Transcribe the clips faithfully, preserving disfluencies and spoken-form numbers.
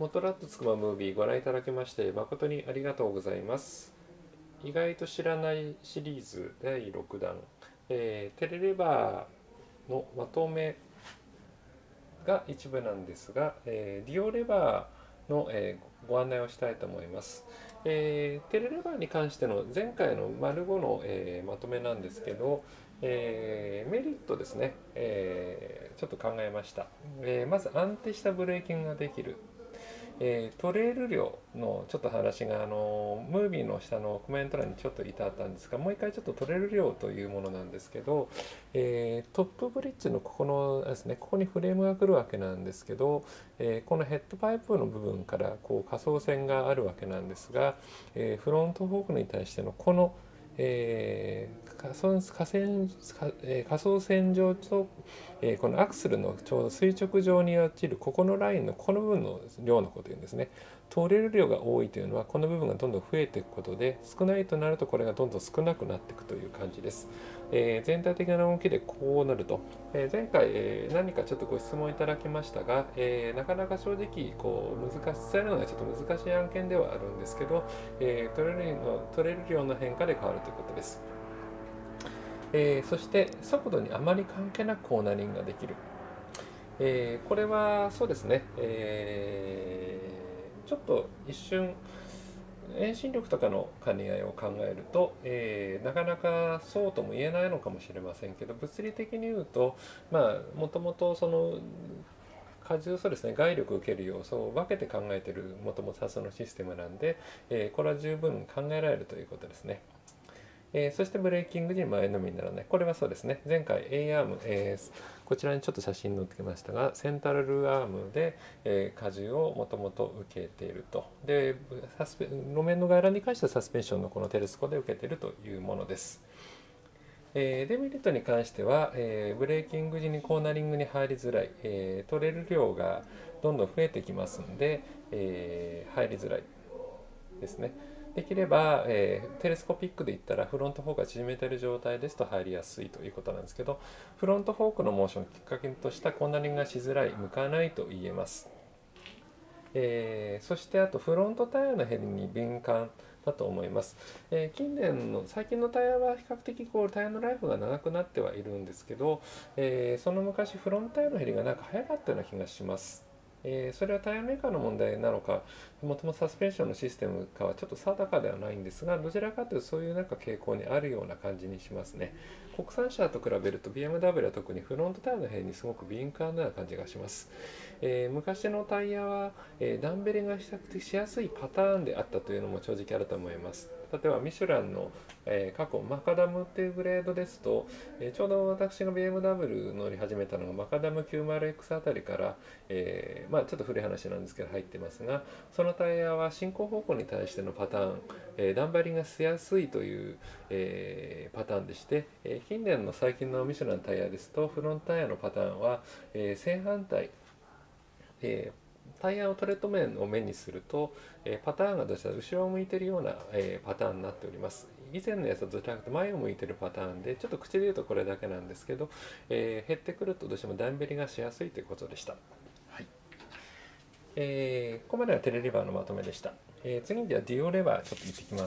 元ラットつくばムービーご覧いただきまして誠にありがとうございます。意外と知らないシリーズだいろくだん、えーテレレバーのまとめが一部なんですが、えーディオレバーの、えーご案内をしたいと思います。えーテレレバーに関しての前回の丸ごの、えーまとめなんですけど、えーメリットですね、えーちょっと考えました。えーまず安定したブレーキングができる。えートレイル量のちょっと話があのムービーの下のコメント欄にちょっといたあったんですが、もう一回ちょっとトレイル量というものなんですけど、えートップブリッジのここのですね、ここにフレームが来るわけなんですけど、えーこのヘッドパイプの部分からこう仮想線があるわけなんですが、えーフロントフォークに対してのこのえー仮想架線かえー仮想線上と、えーこのアクセルのちょうど垂直上に落ちるここのラインのこの部分の量のことを言うんですね。取れる量が多いというのはこの部分がどんどん増えていくことで、少ないとなるとこれがどんどん少なくなっていくという感じです。えー全体的な動きでこうなると、えー前回、えー何かちょっとご質問いただきましたが、えーなかなか正直こう難し伝えるのがちょっと難しい案件ではあるんですけど、えー取れるの取れる量の変化で変わるということです。えーそして速度にあまり関係なくコーナリングができる。えーこれはそうですね、えーちょっと一瞬遠心力とかの兼ね合いを考えると、えーなかなかそうとも言えないのかもしれませんけど、物理的に言うと、まあもともとその荷重、そうですね、外力を受ける要素を分けて考えているもともとタスのシステムなんで、えーこれは十分考えられるということですね。えーそしてブレーキング時に前のみにならない。これはそうですね。前回 A アーム、えーこちらにちょっと写真載っけましたが、センタルルアームで、えー荷重をもともと受けていると。で、サスペ路面の外覧に関してはサスペンションのこのテレスコで受けているというものです。えーデメリットに関しては、えーブレーキング時にコーナリングに入りづらい、えー取れる量がどんどん増えてきますんで、えー入りづらいですね。できれば、えーテレスコピックで言ったらフロントフォークが縮めている状態ですと入りやすいということなんですけど、フロントフォークのモーションをきっかけとしたコーナリングがしづらい、向かないと言えます。えーそしてあとフロントタイヤのヘリに敏感だと思います。えー近年の最近のタイヤは比較的こうタイヤのライフが長くなってはいるんですけど、えーその昔フロントタイヤのヘリがなんか早かったような気がします。えーそれはタイヤメーカーの問題なのか、もともとサスペンションのシステムかはちょっと定かではないんですが、どちらかというとそういうなんか傾向にあるような感じにしますね。国産車と比べると ビーエムダブリュー は特にフロントタイヤのヘリにすごく敏感な感じがします。えー昔のタイヤは、えーダンベルが比較的しやすいパターンであったというのも正直あると思います。例えばミシュランの、えー過去マカダムっていうグレードですと、えーちょうど私が ビーエムダブリュー 乗り始めたのがマカダム きゅうじゅうエックス あたりから、えーまあ、ちょっと古い話なんですけど入ってますが、そのタイヤは進行方向に対してのパターン、えーダンベリンがしやすいという、えーパターンでして、えー近年の最近のミシュランタイヤですとフロントタイヤのパターンは、えー正反対、えータイヤのトレッド面を目にすると、えーパターンがどちらか後ろを向いているような、えーパターンになっております。以前のやつはどちらかというと前を向いているパターンで、ちょっと口で言うとこれだけなんですけど、えー減ってくるとどうしてもダンベリがしやすいということでした。はい。えーここまではテレレバーのまとめでした。えー次にではデュオレバーちょっと見ていきます。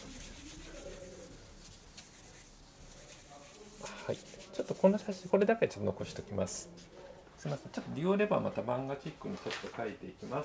はい。ちょっとこの写真、これだけちょっと残しておきます。すみません。ちょっとデュオレバーまた漫画チックにちょっと書いていきます。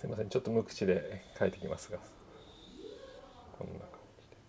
すいません、ちょっと無口で書いてきますが、こんな感じで。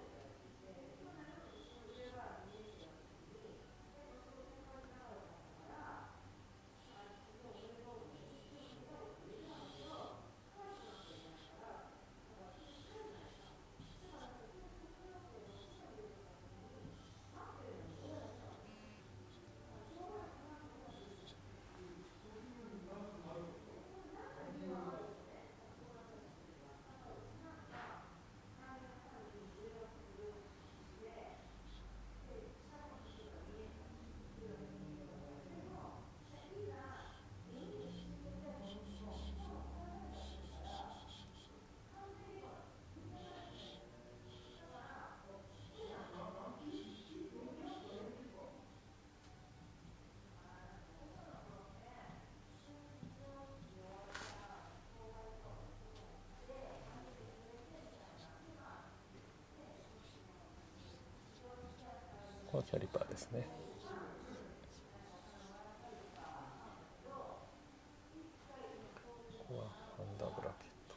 このキャリパーですね。ここはハンダーブラケット。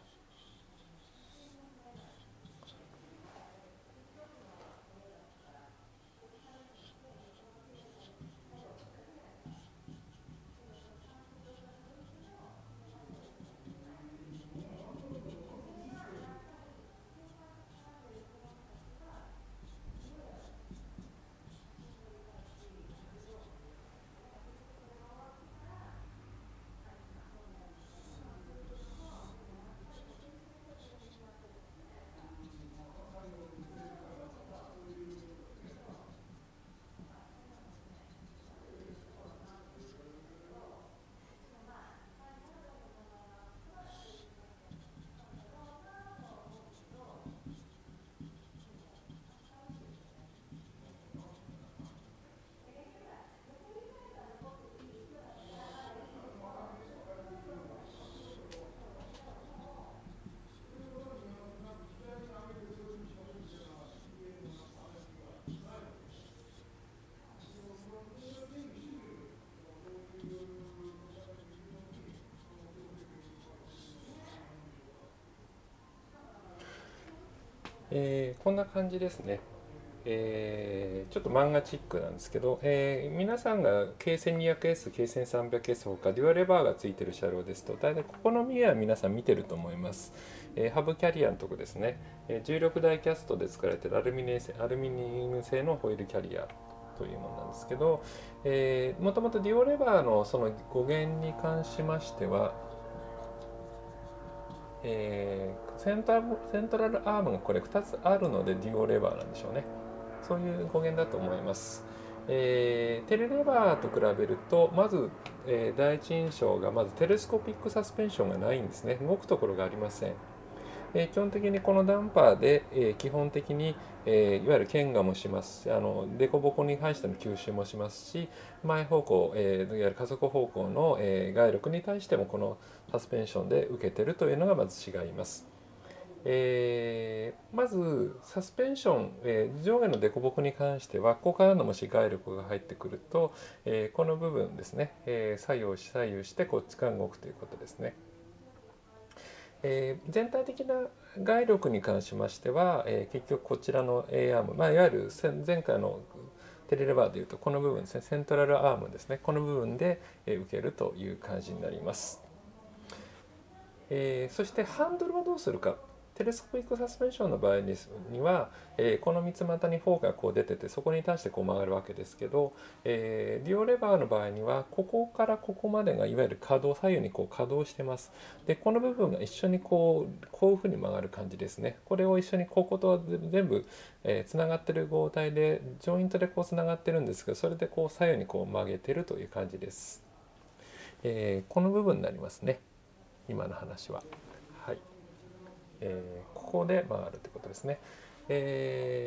えーこんな感じですね。えーちょっと漫画チックなんですけど、えー皆さんが ケーせんにひゃくエス、ケーせんさんびゃくエス ほかデュアレバーがついてる車両ですと、大体ここの見えは皆さん見てると思います。えーハブキャリアのとこですね、えーじゅうろくだいキャストで使われているアルミニアルミニウム製のホイールキャリアというものなんですけど、えーもともとデュオレバーのその語源に関しましては、えーセントラルセントラルアームがこれふたつあるのでデュオレバーなんでしょうね。そういう語源だと思います。えーテレレバーと比べると、まず、えー第一印象がまずテレスコピックサスペンションがないんですね。動くところがありません。えー基本的にこのダンパーで、えー基本的に、えーいわゆる牽引もしますし、あの凸凹に対しての吸収もしますし、前方向、えーいわゆる加速方向の、えー外力に対してもこのサスペンションで受けてるというのがまず違います。えーまずサスペンション、えー上下の凸凹に関しては、ここからのもし外力が入ってくると、えーこの部分ですね、えー左右し左右してこっちから動くということですね。えー全体的な外力に関しましては、えー結局こちらの A アーム、まあ、いわゆる前回のテレレバーでいうとこの部分ですね、セントラルアームですね、この部分で受けるという感じになります。えーそしてハンドルはどうするか。テレスコピックサスペンションの場合には、えーこの三つ股にフォークがこう出てて、そこに対してこう曲がるわけですけど、えーデュオレバーの場合にはここからここまでがいわゆる可動、左右にこう可動してます。でこの部分が一緒にこうこういうふうに曲がる感じですね。これを一緒にここと全部えーつながってる合体でジョイントでこうつながってるんですけど、それでこう左右にこう曲げてるという感じです。えーこの部分になりますね、今の話は。はい。えーここで曲がるということですね。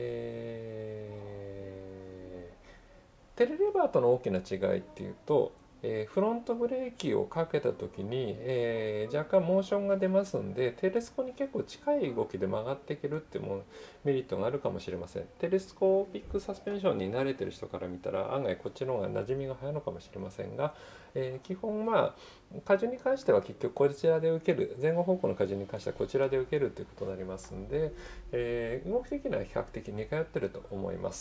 えーテレレバーとの大きな違いっていうと、 えーフロントブレーキをかけた時に、えー若干モーションが出ますんで、テレスコに結構近い動きで曲がっていけるっていうものメリットがあるかもしれません。テレスコピックサスペンションに慣れてる人から見たら案外こっちの方が馴染みが早いのかもしれませんが、えー基本まあ荷重に関しては結局こちらで受ける、前後方向の荷重に関してはこちらで受けるということになりますんで、えー動き的には比較的似通ってると思います。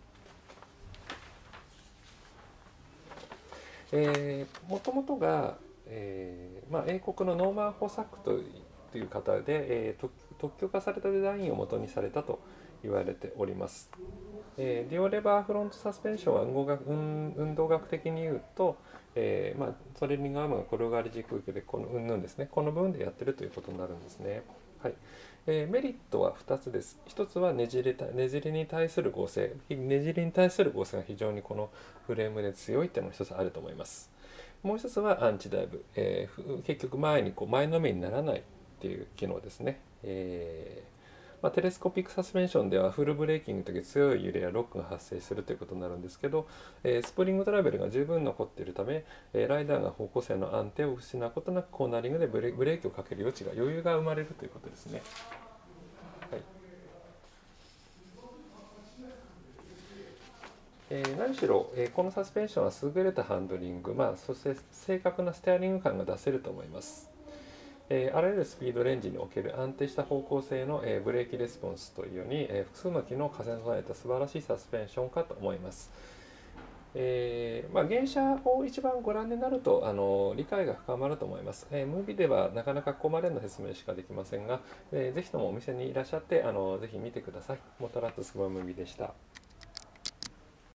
えー、もともとが、えーまあ、英国のノーマン・ホサックという方で、えー特特許化されたデザインを元にされたと言われております。えーディオレバーフロントサスペンションは運動学運運動学的に言うと、えーまあ、トレーニングアームが転がり軸でこの云々ですね、この部分でやってるということになるんですね。はい。えーメリットはふたつです。ひとつはねじれたねじりに対する剛性、ねじりに対する剛性が非常にこのフレームで強いっていうのがひとつあると思います。もう一つはアンチダイブ、えー結局前にこう前のめりにならないっていう機能ですね。えーまあ、テレスコピックサスペンションではフルブレーキングの時強い揺れやロックが発生するということになるんですけど、えースプリングトラベルが十分残っているため、えーライダーが方向性の安定を失うことなくコーナリングでブレブレーキをかける余地が余裕が生まれるということですね。はい。えー何しろ、えーこのサスペンションは優れたハンドリング、まあ、そして正確なステアリング感が出せると思います。えーあらゆるスピードレンジにおける安定した方向性の、えーブレーキレスポンスというように、えー複数の機能を重ね備えた素晴らしいサスペンションかと思います。えーまあ、原車を一番ご覧になるとあの理解が深まると思います。えームービーではなかなかここまでの説明しかできませんが、えーぜひともお店にいらっしゃってあのぜひ見てください。モトラットスゴアムービーでした。